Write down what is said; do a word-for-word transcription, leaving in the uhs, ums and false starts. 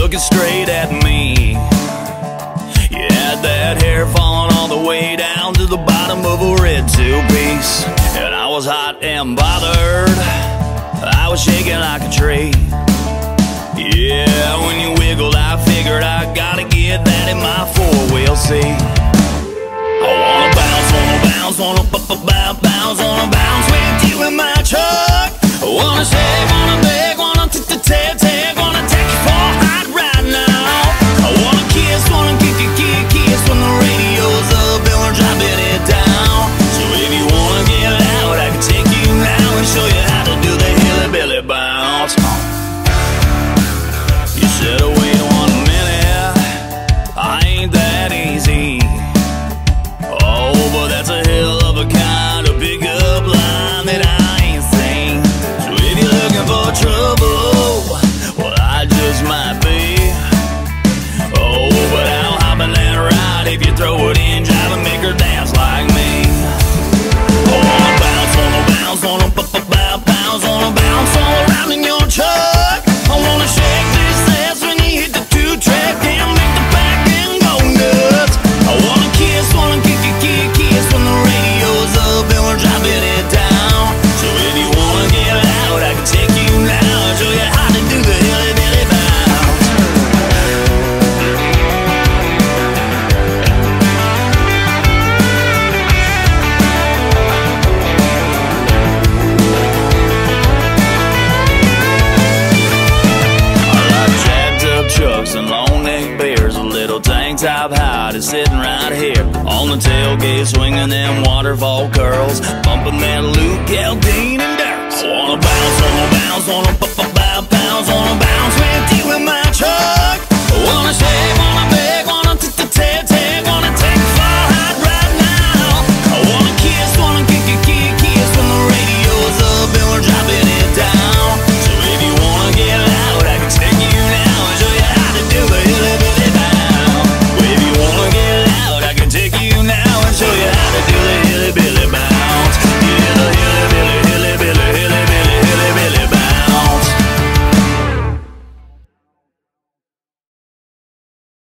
looking straight at me. You had that hair falling all the way down to the bottom of a red two-piece, and I was hot and bothered. I was shaking like a tree. Yeah, when you wiggled, I figured I gotta get that in my four-wheel seat. I wanna bounce, wanna bounce, wanna b-b-bounce, bounce, wanna bounce with you in my truck. I wanna shake, wanna beg, wanna t-t-t-take, wanna take you for a hot ride now. I wanna kiss, wanna kick-kick-kick, kiss when the radio's up and we're dropping it down. So if you wanna get out, I can take you now and show you how to do the hillbilly bounce. You said, oh, wait one minute, I ain't that easy. Oh, but that's a hell of a kind of pickup line that I ain't seen. So if you're looking for trouble, well, I just might be. Oh, but I'll hop in that ride if you throw it in, drive and make her dance like me. Oh, wanna bounce, wanna bounce, wanna b-b-bounce, bounce, wanna bounce all around in your truck. I wanna shake this ass when you hit the two-track, damn, make the back end go nuts. I wanna kiss, wanna kick-kick-kick, kiss when the radio's up and we're dropping it down. So if you wanna get out, I can take you now and show you how to do the hillbilly bounce. I like jacked up trucks and long neck beers, a little tank top hide is sitting right here on the tailgate, swinging them waterfall curls, bumping that Luke Aldine and Dirks. I wanna bounce, wanna bounce, wanna b-b-bounce, bounce, wanna bounce